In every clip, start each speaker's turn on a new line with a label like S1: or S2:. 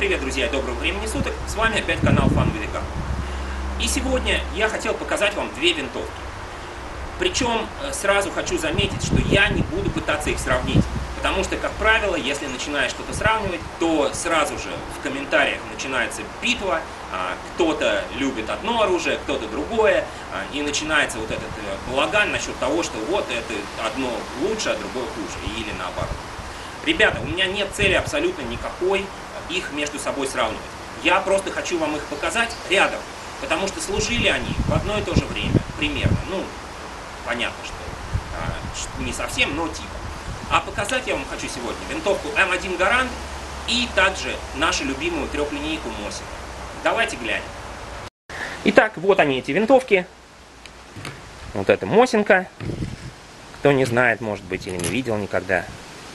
S1: привет, друзья, и доброго времени суток. С вами опять канал Fun with Car. И сегодня я хотел показать вам две винтовки. Причем сразу хочу заметить, что я не буду пытаться их сравнить. Потому что, как правило, если начинаешь что-то сравнивать, то сразу же в комментариях начинается битва. Кто-то любит одно оружие, кто-то другое. И начинается вот этот балаган насчет того, что вот это одно лучше, а другое хуже. Или наоборот. Ребята, у меня нет цели абсолютно никакой их между собой сравнивать. Я просто хочу вам их показать рядом. Потому что служили они в одно и то же время. Примерно. Ну, понятно, что не совсем, но типа. А показать я вам хочу сегодня винтовку М1 Гаранд и также нашу любимую трехлинейку Мосина. Давайте глянем. Итак, вот они, эти винтовки. Вот это Мосинка. Кто не знает, может быть, или не видел никогда.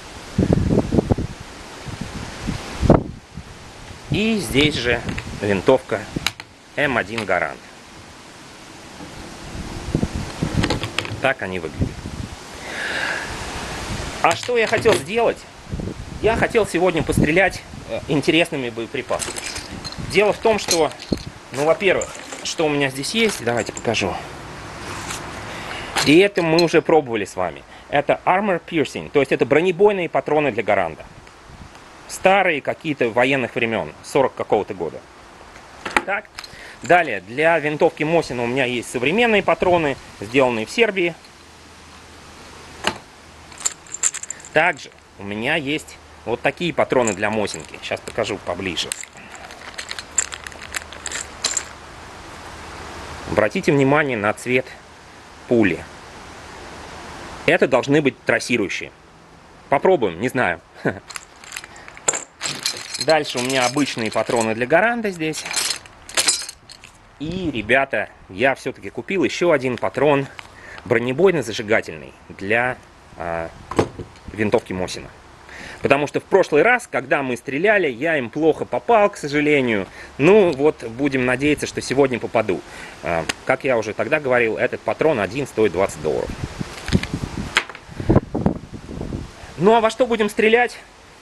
S1: И здесь же винтовка М1 Гаранд. Так они выглядят. А что я хотел сделать? Я хотел сегодня пострелять интересными боеприпасами. Дело в том, что, ну, во-первых, что у меня здесь есть, давайте покажу. И это мы уже пробовали с вами. Это Armor Piercing, то есть это бронебойные патроны для Гаранда. Старые какие-то военных времен, 40 какого-то года. Так. Далее, для винтовки Мосина у меня есть современные патроны, сделанные в Сербии. Также у меня есть вот такие патроны для Мосинки. Сейчас покажу поближе. Обратите внимание на цвет пули. Это должны быть трассирующие. Попробуем, не знаю. Дальше у меня обычные патроны для Гаранда здесь. И, ребята, я все-таки купил еще один патрон бронебойно-зажигательный для винтовки Мосина. Потому что в прошлый раз, когда мы стреляли, я им плохо попал, к сожалению. Ну, вот, будем надеяться, что сегодня попаду. Как я уже тогда говорил, этот патрон один стоит $20. Ну, а во что будем стрелять?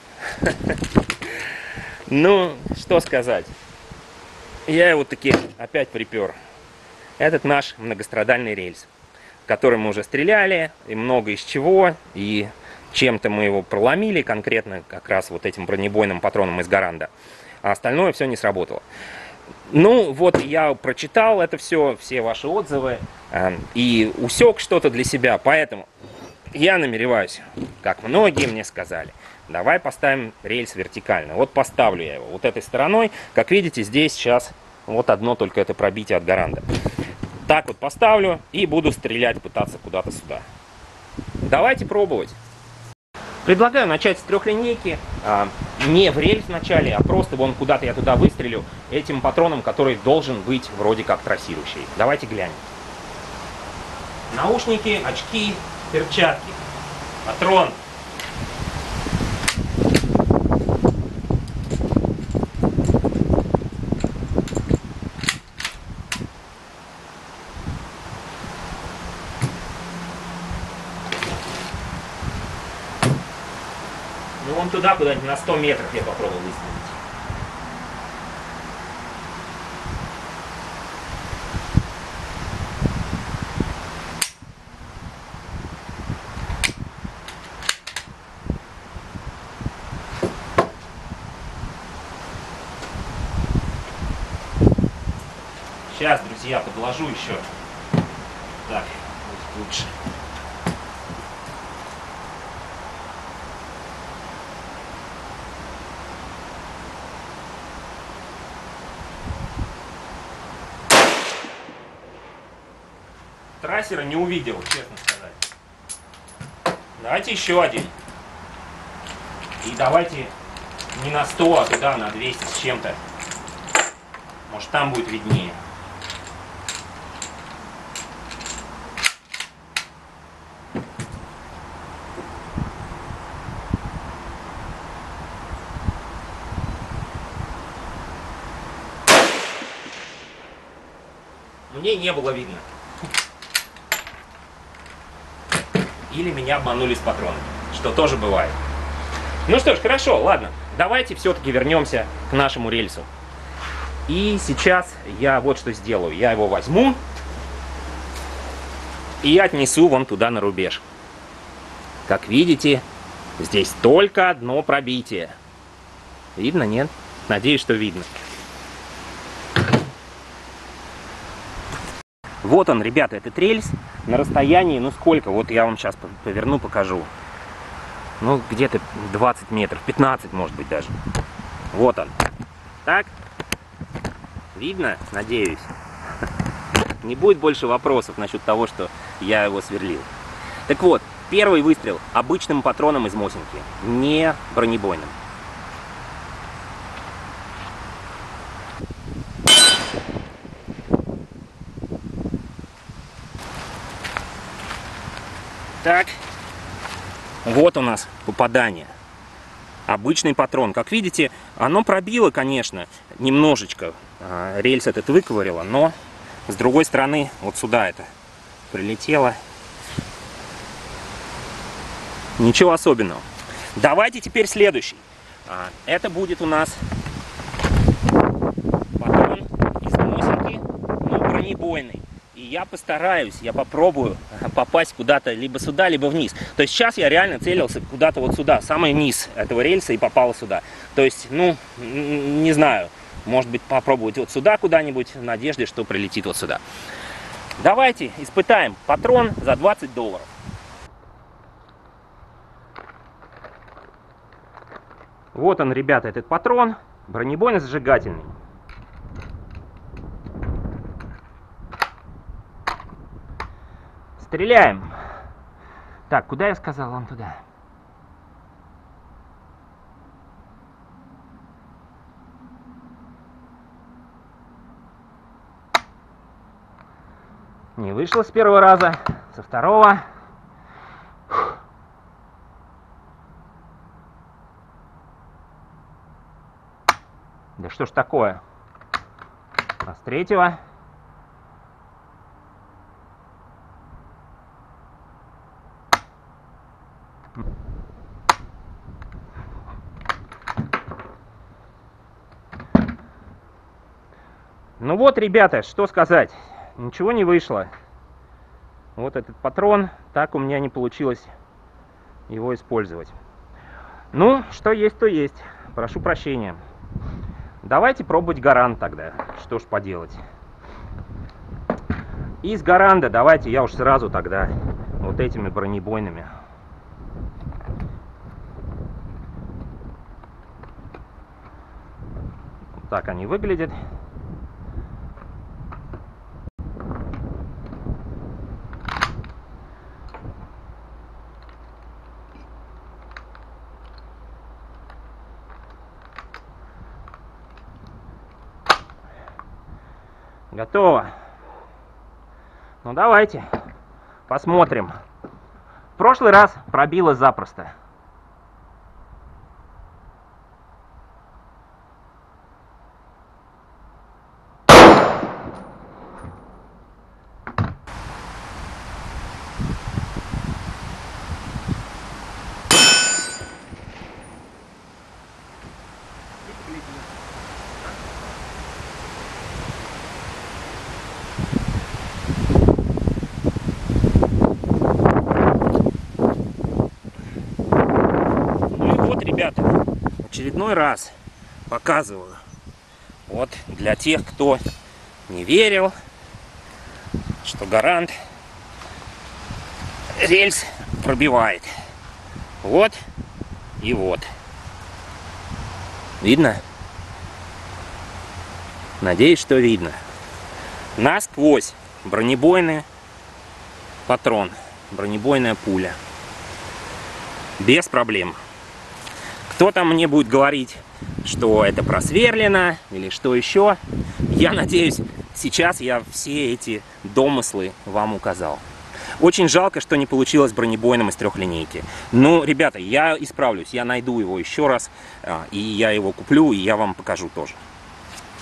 S1: Ну, что сказать. Я его таки опять припер. Этот наш многострадальный рельс, в который мы уже стреляли, и много из чего, и чем-то мы его проломили, конкретно как раз вот этим бронебойным патроном из Гаранда. А остальное все не сработало. Ну, вот я прочитал это все ваши отзывы, и усек что-то для себя, поэтому я намереваюсь, как многие мне сказали, давай поставим рельс вертикально. Вот поставлю я его вот этой стороной. Как видите, здесь сейчас вот одно только это пробитие от Гаранда. Так вот поставлю и буду стрелять, пытаться куда-то сюда. Давайте пробовать. Предлагаю начать с трехлинейки. Не в рельс вначале, а просто вон куда-то я туда выстрелю этим патроном, который должен быть вроде как трассирующий. Давайте глянем. Наушники, очки, перчатки. Патрон. Ну, вон туда, куда-нибудь на 100 метров я попробовал выстрелить. Сейчас, друзья, подложу еще. Так, будет лучше. Трассера не увидел, честно сказать. Давайте еще один. И давайте не на 100, а туда на 200 с чем-то. Может, там будет виднее. Мне не было видно. Или меня обманули с патронами, что тоже бывает. Ну что ж, хорошо, ладно. давайте все-таки вернемся к нашему рельсу. И сейчас я вот что сделаю. Я его возьму и отнесу вон туда на рубеж. Как видите, здесь только одно пробитие. Видно, нет? Надеюсь, что видно. Вот он, ребята, этот рельс на расстоянии, ну сколько? Вот я вам сейчас поверну, покажу. Ну, где-то 20 метров, 15, может быть, даже. Вот он. Так? Видно? Надеюсь. Не будет больше вопросов насчет того, что я его сверлил. Так вот, первый выстрел обычным патроном из Мосинки, не бронебойным. Так, вот у нас попадание. Обычный патрон. Как видите, оно пробило, конечно, немножечко. Рельс этот выковырило, но с другой стороны, вот сюда это прилетело. Ничего особенного. Давайте теперь следующий. Это будет у нас патрон из Мосинки, но бронебойный. И я постараюсь, я попробую попасть куда-то либо сюда, либо вниз. То есть сейчас я реально целился куда-то вот сюда, самый низ этого рельса, и попал сюда. То есть, ну, не знаю, может быть, попробовать вот сюда куда-нибудь, в надежде, что прилетит вот сюда. Давайте испытаем патрон за $20. Вот он, ребята, этот патрон, бронебойно-зажигательный. Стреляем. Так, куда я сказал вам туда? Не вышло с первого раза, со второго. Да что ж такое? А с третьего? Ну вот, ребята, что сказать. Ничего не вышло. Вот этот патрон, так у меня не получилось его использовать. Ну, что есть, то есть. Прошу прощения. Давайте пробовать Гаранд тогда. Что ж поделать. Из Гаранда давайте я уж сразу тогда вот этими бронебойными. Вот так они выглядят. Готово. Ну давайте посмотрим. В прошлый раз пробило запросто. Ребята, в очередной раз показываю. Вот для тех, кто не верил, что Гаранд рельс пробивает. Вот и вот. Видно? Надеюсь, что видно. Насквозь бронебойный патрон, бронебойная пуля. Без проблем. Кто там мне будет говорить, что это просверлено или что еще? Я надеюсь, сейчас я все эти домыслы вам указал. Очень жалко, что не получилось бронебойным из трехлинейки. Но, ребята, я исправлюсь, я найду его еще раз, и я его куплю, и я вам покажу тоже.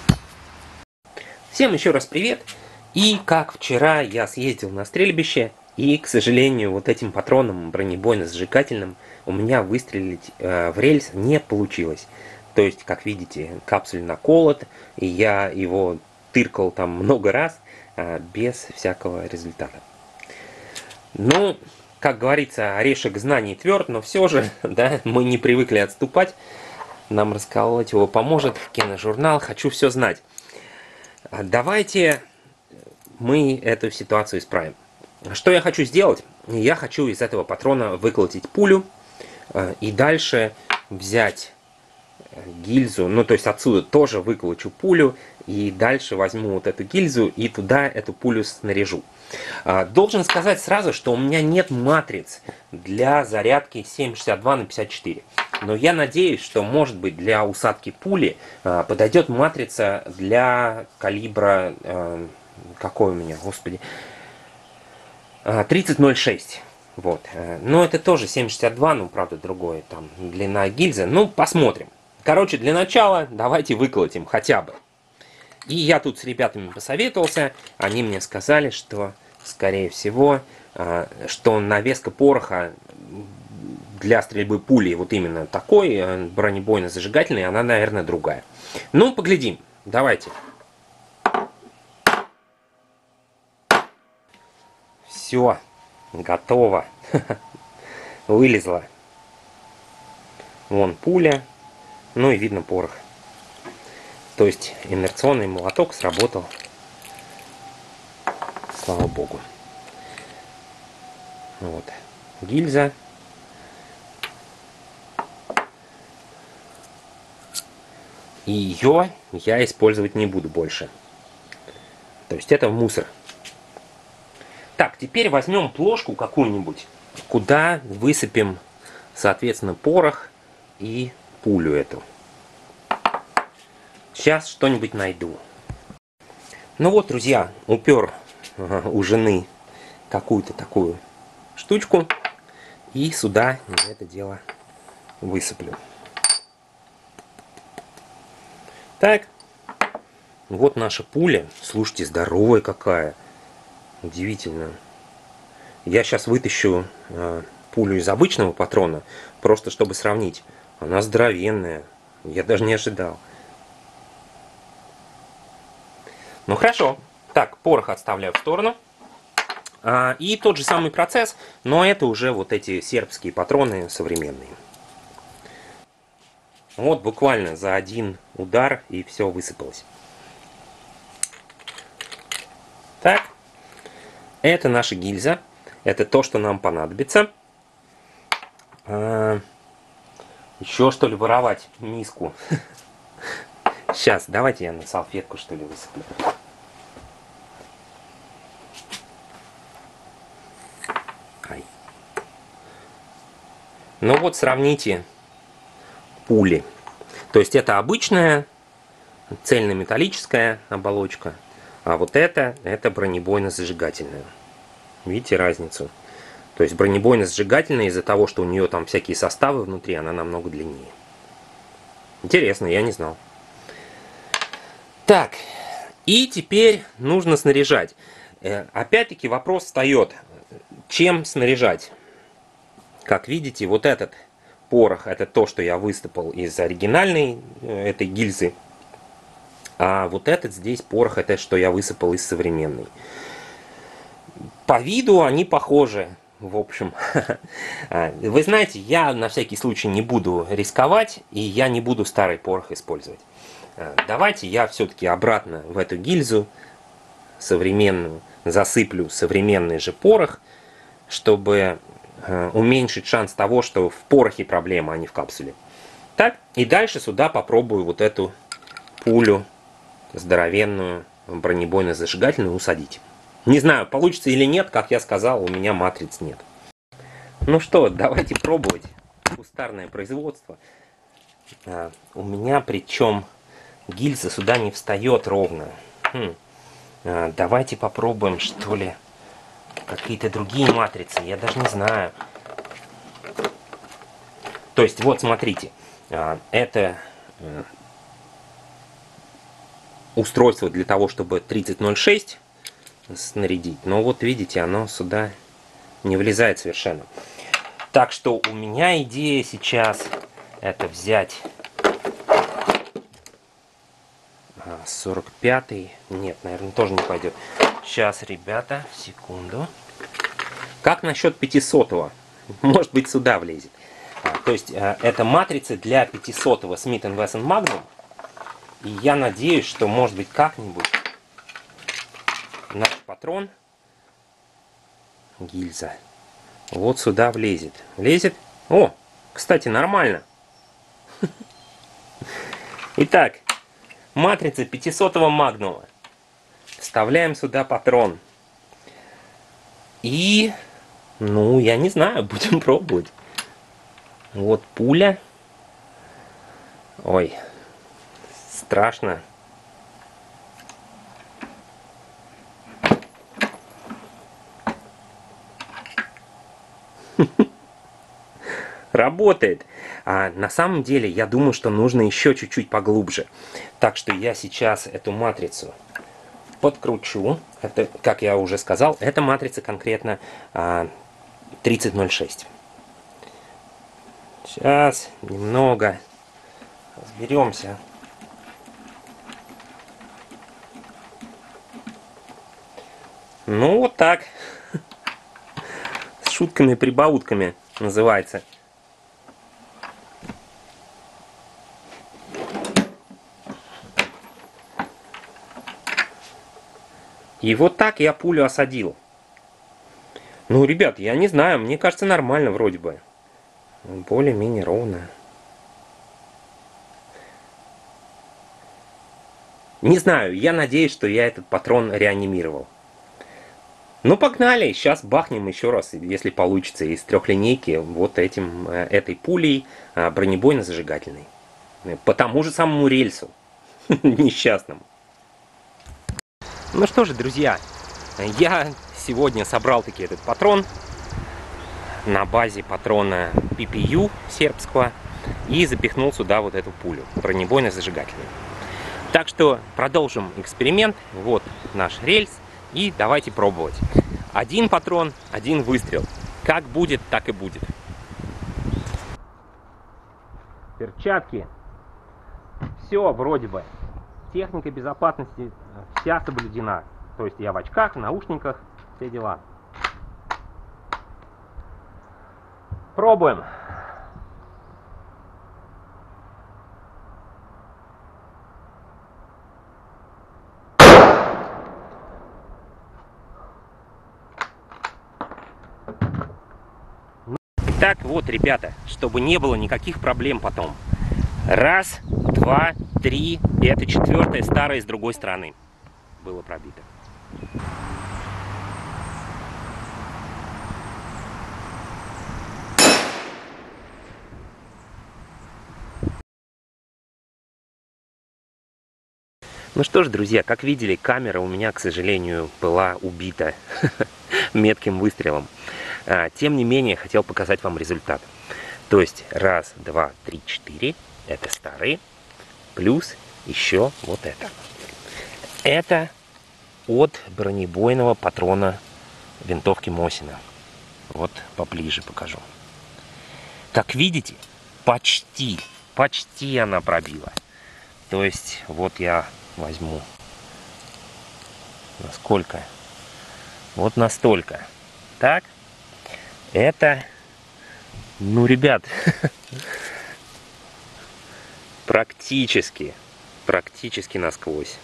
S1: Всем еще раз привет. И как вчера я съездил на стрельбище И, к сожалению, вот этим патроном бронебойно-зажигательным у меня выстрелить в рельс не получилось. То есть, как видите, капсуль наколот, и я его тыркал там много раз, без всякого результата. Ну, как говорится, орешек знаний тверд, но все же, да, мы не привыкли отступать. Нам расколоть его поможет киножурнал «Хочу все знать». Давайте мы эту ситуацию исправим. Что я хочу сделать? Я хочу из этого патрона выколотить пулю и дальше взять гильзу, ну то есть отсюда тоже выколочу пулю и дальше возьму вот эту гильзу и туда эту пулю снаряжу. Должен сказать сразу, что у меня нет матриц для зарядки 7,62 на 54. Но я надеюсь, что может быть для усадки пули подойдет матрица для калибра, какой у меня, господи, 30.06. Вот. Но это тоже 7,62, ну правда другое, там длина гильзы. Ну посмотрим. Короче, для начала давайте выколотим хотя бы. И я тут с ребятами посоветовался, они мне сказали, что, скорее всего, что навеска пороха для стрельбы пули вот именно такой, бронебойно-зажигательной, она, наверное, другая. Ну, поглядим. Давайте. Все, готово. Вылезла. Вон пуля, ну и видно порох. То есть инерционный молоток сработал. Слава богу. Вот. Гильза. И ее я использовать не буду больше. То есть это в мусор. Так, теперь возьмем плошку какую-нибудь, куда высыпем, соответственно, порох и пулю эту. Сейчас что-нибудь найду. Ну вот, друзья, упер у жены какую-то такую штучку. И сюда это дело высыплю. Так. Вот наша пуля. Слушайте, здоровая какая. Удивительно. Я сейчас вытащу пулю из обычного патрона, просто чтобы сравнить. Она здоровенная. Я даже не ожидал. Ну хорошо. Так, порох отставляю в сторону. И тот же самый процесс, но это уже вот эти сербские патроны современные. Вот буквально за один удар и все высыпалось. Так. Это наша гильза. Это то, что нам понадобится. Еще что ли воровать миску? Сейчас, давайте я на салфетку что ли высыплю. Ай. Ну вот сравните пули. То есть это обычная цельнометаллическая оболочка. А вот это бронебойно-зажигательная. Видите разницу? То есть бронебойно-зажигательная из-за того, что у нее там всякие составы внутри, она намного длиннее. Интересно, я не знал. Так, и теперь нужно снаряжать. Опять-таки вопрос встает, чем снаряжать? Как видите, вот этот порох, это то, что я высыпал из оригинальной этой гильзы. А вот этот здесь порох, это что я высыпал из современной. По виду они похожи, в общем. Вы знаете, я на всякий случай не буду рисковать, и я не буду старый порох использовать. Давайте я все-таки обратно в эту гильзу современную засыплю современный же порох, чтобы уменьшить шанс того, что в порохе проблема, а не в капсуле. Так, и дальше сюда попробую вот эту пулю здоровенную бронебойно-зажигательную усадить. Не знаю, получится или нет, как я сказал, у меня матриц нет. Ну что, давайте пробовать. Кустарное производство. У меня причем гильза сюда не встает ровно. Давайте попробуем, что ли, какие-то другие матрицы. Я даже не знаю. То есть, вот смотрите. Это устройство для того, чтобы 3006 снарядить. Но вот видите, оно сюда не влезает совершенно. Так что у меня идея сейчас это взять 45-й. Нет, наверное, тоже не пойдет. Сейчас, ребята, секунду. Как насчет 500-го? Может быть, сюда влезет. То есть, это матрицы для 500-го Smith & Wesson Magnum. И я надеюсь, что, может быть, как-нибудь наш патрон, гильза, вот сюда влезет. Влезет? О, кстати, нормально. Итак, матрица 500-го Магнума. Вставляем сюда патрон. И, ну, я не знаю, будем пробовать. Вот пуля. Ой, страшно. Работает. А на самом деле, я думаю, что нужно еще чуть-чуть поглубже. Так что я сейчас эту матрицу подкручу. Это, как я уже сказал, эта матрица конкретно 3006. Сейчас немного разберемся. Ну, вот так. С шутками-прибаутками называется. И вот так я пулю осадил. Ну, ребят, я не знаю, мне кажется, нормально вроде бы. Более-менее ровно. Не знаю, я надеюсь, что я этот патрон реанимировал. Ну, погнали, сейчас бахнем еще раз, если получится, из трехлинейки вот этой пулей бронебойно-зажигательной. По тому же самому рельсу несчастному. Ну что же, друзья, я сегодня собрал таки этот патрон на базе патрона PPU сербского и запихнул сюда вот эту пулю бронебойно-зажигательную. Так что продолжим эксперимент. Вот наш рельс. И давайте пробовать. Один патрон, один выстрел. Как будет, так и будет. Перчатки. Все вроде бы. Техника безопасности вся соблюдена. То есть я в очках, в наушниках, все дела. Пробуем. Итак, вот, ребята, чтобы не было никаких проблем потом. Раз, два, три. И это четвертая, старая с другой стороны было пробито. Ну что ж, друзья, как видели, камера у меня, к сожалению, была убита метким выстрелом. Тем не менее, хотел показать вам результат. То есть, раз, два, три, четыре. Это старые. Плюс еще вот это. Это от бронебойного патрона винтовки Мосина. Вот поближе покажу. Как видите, почти она пробила. То есть, вот я возьму. Насколько? Вот настолько. Так. Это, ну, ребят, практически насквозь.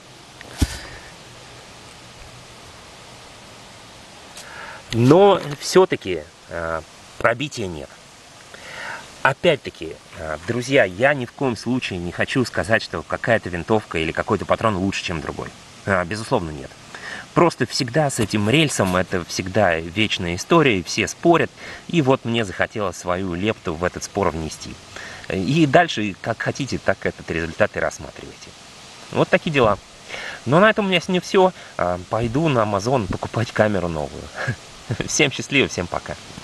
S1: Но все-таки пробития нет. Опять-таки, друзья, я ни в коем случае не хочу сказать, что какая-то винтовка или какой-то патрон лучше, чем другой. Безусловно, нет. Просто всегда с этим рельсом, это всегда вечная история, и все спорят. И вот мне захотелось свою лепту в этот спор внести. И дальше, как хотите, так этот результат и рассматривайте. Вот такие дела. Но на этом у меня с ним все. Пойду на Amazon покупать камеру новую. Всем счастливо, всем пока.